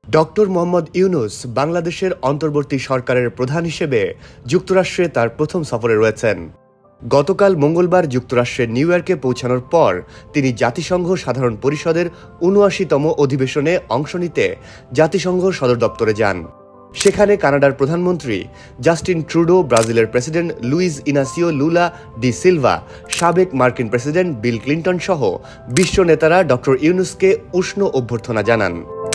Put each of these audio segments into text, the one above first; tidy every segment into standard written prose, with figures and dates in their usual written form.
Doctor Mohammad Yunus বাংলাদেশের অন্তর্বর্তী সরকারের প্রধান হিসেবে যুক্তরাষ্ট্রে তার প্রথম সফরে রয়েছেন। গতকাল মঙ্গলবার যুক্তরাষ্ট্রের নিউ ইয়র্কে পৌঁছানোর পর তিনি জাতিসংঘ সাধারণ পরিষদের ৭৯তম অধিবেশনে অংশ নিতে জাতিসংঘ সদর দপ্তরে যান। সেখানে কানাডার প্রধানমন্ত্রী জাস্টিন ট্রুডো, ব্রাজিলের president Luiz Inacio Lula da Silva, সাবেক মার্কিন প্রেসিডেন্ট বিল ক্লিন্টন সহ বিশ্ব নেতারা ডক্টর ইউনূসকে উষ্ণ অভ্যর্থনা জানান।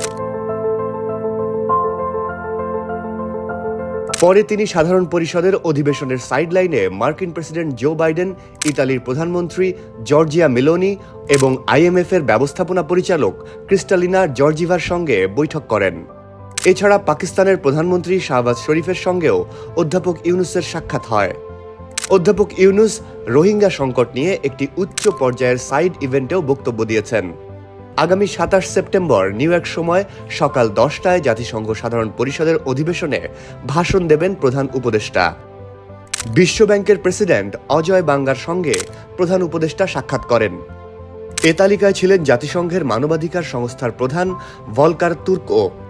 পরে তিনি সাধারণ পরিষদের অধিবেশনের সাইডলাইনে মার্কিন প্রেসিডেন্ট জো বাইডেন, ইতালির প্রধানমন্ত্রী জর্জিয়া মেলোনি এবং IMF-এর ব্যবস্থাপনা পরিচালক ক্রিস্টালিনা জর্জিভার সঙ্গে বৈঠক করেন। এছাড়া পাকিস্তানের প্রধানমন্ত্রী শাহবাজ শরীফের সঙ্গেও অধ্যাপক ইউনূসের সাক্ষাৎ হয়। অধ্যাপক ইউনূস রোহিঙ্গা সংকট নিয়ে একটি উচ্চ পর্যায়ের সাইড ইভেন্টেও বক্তব্য দিয়েছেন। আগামী ২৭ সেপ্টেম্বর নিউ ইয়র্ক সময় সকাল ১০টায় জাতিসংঘ সাধারণ পরিষদের অধিবেশনে ভাষণ দেবেন প্রধান উপদেষ্টা। বিশ্বব্যাংকের প্রেসিডেন্ট অজয় বাঙ্গার সঙ্গে প্রধান উপদেষ্টা সাক্ষাৎ করেন। এ তালিকায় ছিলেন জাতিসংঘের মানবাধিকার সংস্থার প্রধান ভলকার তুর্কও।